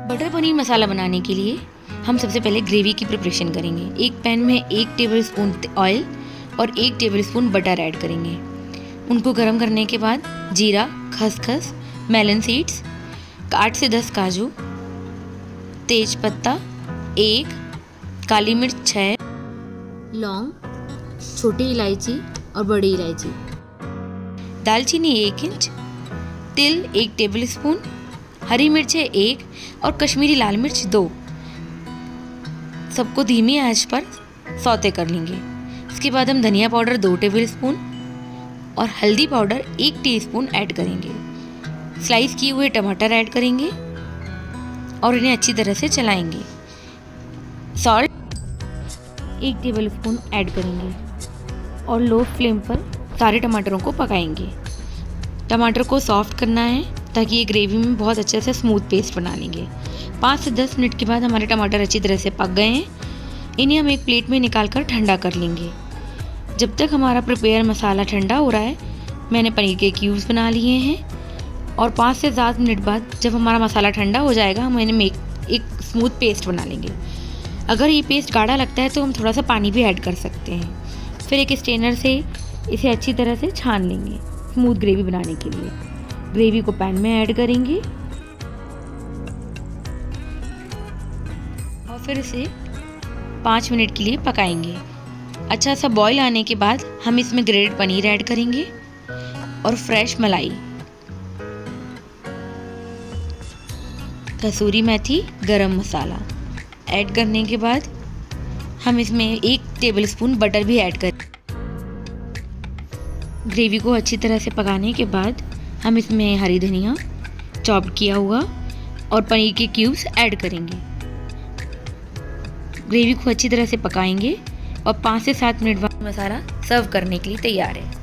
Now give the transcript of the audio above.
Butter paneer masala बनाने के लिए हम सबसे पहले ग्रेवी की प्रिपरेशन करेंगे। एक पैन में 1 टेबलस्पून ऑयल और 1 टेबलस्पून बटर ऐड करेंगे। उनको गर्म करने के बाद जीरा, खसखस, मेलन सीड्स, 8 से 10 काजू, तेज पत्ता 1, काली मिर्च 6, लौंग, छोटी इलायची और बड़ी इलायची, दालचीनी 1 इंच, तिल 1 टेबलस्पून, हरी मिर्चें 1 और कश्मीरी लाल मिर्च 2। सबको धीमी आंच पर सौते कर लेंगे। इसके बाद हम धनिया पाउडर 2 टेबलस्पून और हल्दी पाउडर 1 टीस्पून ऐड करेंगे। स्लाइस किए हुए टमाटर ऐड करेंगे और इन्हें अच्छी तरह से चलाएंगे। सॉल्ट 1 टेबलस्पून ऐड करेंगे और लो फ्लेम पर सारे टमाटरों को पकाएंगे। टमाटर को सॉफ्ट करना है ताकि ये ग्रेवी में बहुत अच्छे से स्मूथ पेस्ट बना लेंगे। 5 से 10 मिनट के बाद हमारे टमाटर अच्छी तरह से पक गए हैं। इन्हें हम एक प्लेट में निकाल कर ठंडा कर लेंगे। जब तक हमारा प्रिपेयर मसाला ठंडा हो रहा है, मैंने पनीर के क्यूब्स बना लिए हैं और 5 से 7 मिनट बाद जब हमारा मसाला ठंडा हो जाएगा, हम इन्हें एक स्मूथ पेस्ट बना लेंगे। अगर ये पेस्ट गाढ़ा लगता है तो हम थोड़ा सा पानी भी ऐड कर सकते हैं। फिर एक स्ट्रेनर से इसे अच्छी तरह से छान लेंगे स्मूथ ग्रेवी बनाने के लिए। ग्रेवी को पैन में ऐड करेंगे और फिर इसे 5 मिनट के लिए पकाएंगे। अच्छा सा बॉईल आने के बाद हम इसमें ग्रेटेड पनीर ऐड करेंगे और फ्रेश मलाई, कसूरी मेथी, गरम मसाला ऐड करने के बाद हम इसमें 1 टेबलस्पून बटर भी ऐड करें। ग्रेवी को अच्छी तरह से पकाने के बाद हम इसमें हरी धनिया चॉप किया हुआ और पनीर के क्यूब्स ऐड करेंगे। ग्रेवी को अच्छी तरह से पकाएंगे और 5 से 7 मिनट बाद मसाला सर्व करने के लिए तैयार है।